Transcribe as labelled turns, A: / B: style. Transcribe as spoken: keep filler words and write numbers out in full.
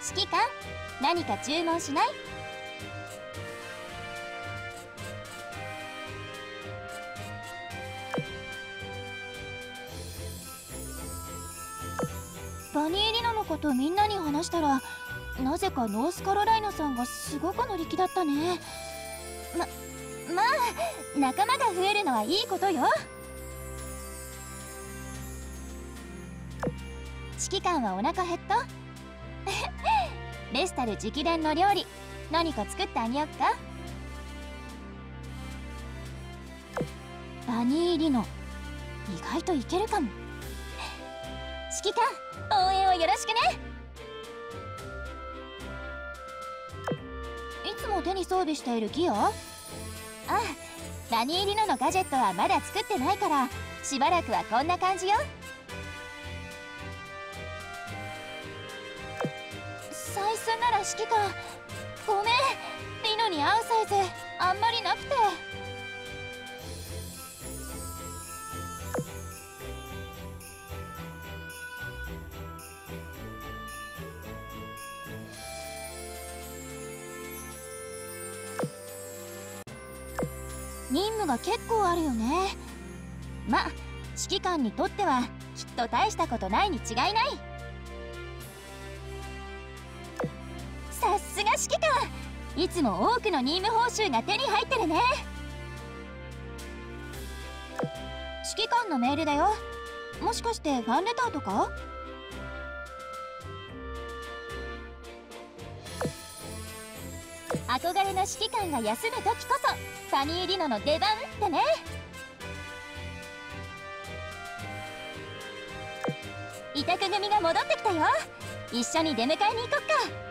A: 指揮官、何か注文しない？バニー・リノのことみんなに話したら、なぜかノースカロライナさんがすごく乗り気だったね。ま、まあ仲間が増えるのはいいことよ。指揮官はお腹減った？レスタル直伝の料理、何か作ってあげよっか。バニー・リノ、意外といけるかも。指揮官、応援をよろしくね。いつも手に装備しているギア？ああ、バニー・リノのガジェットはまだ作ってないから、しばらくはこんな感じよ。採寸なら指揮官、ごめん、リノに合うサイズあんまりなくて。任務が結構あるよね。ま、指揮官にとってはきっと大したことないに違いない。さすが指揮官、いつも多くの任務報酬が手に入ってるね。指揮官のメールだよ。もしかしてファンレターとか？憧れの指揮官が休む時こそバニー・リノの出番ってね。委託組が戻ってきたよ。一緒に出迎えに行こっか。